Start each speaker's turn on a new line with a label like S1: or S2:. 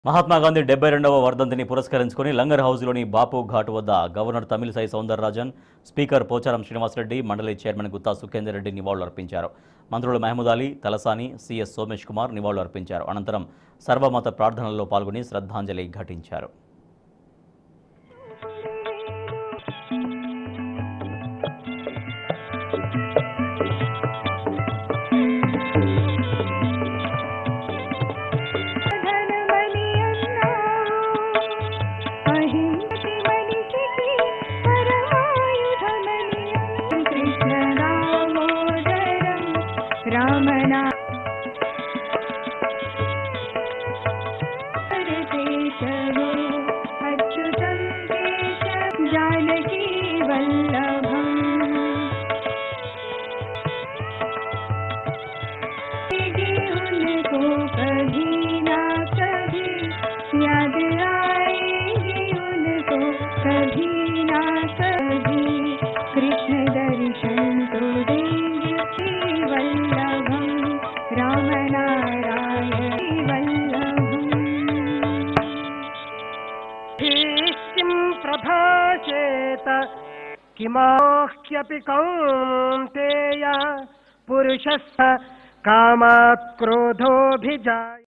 S1: మహాత్మా గాంధీ 72వ వర్ధంతిని పురస్కరించుకుని లంగర్ హౌస్లోని బాపు ఘాట్ వద్ద గవర్నర్ తమిళిసై సౌందరరాజన్, స్పీకర్ పోచారం శ్రీనివాసరెడ్డి, మండలి చైర్మన్ గుత్తా సుఖేందర్ రెడ్డి నివాళులర్పించారు. మంత్రులు మహమూద్ అలీ, తలసాని, సిఎస్ సోమేష్ కుమార్ నివాళులర్పించారు. అనంతరం సర్వమత ప్రార్థనల్లో పాల్గొని శ్రద్ధాంజలి ఘటించారు.
S2: रामना अच्युतं केशव जानकी वल्लभम् उनको कभी ना कभी याद आएगी, उनको कभी ना कभी कृष्ण दर्शन तो देंगे वल्लभम् रामनारायण वल्लभम्
S3: किं प्रभाषेत किमाह्यपि कौन्तेय पुरुषस्य कामात् क्रोधोऽभिजायते।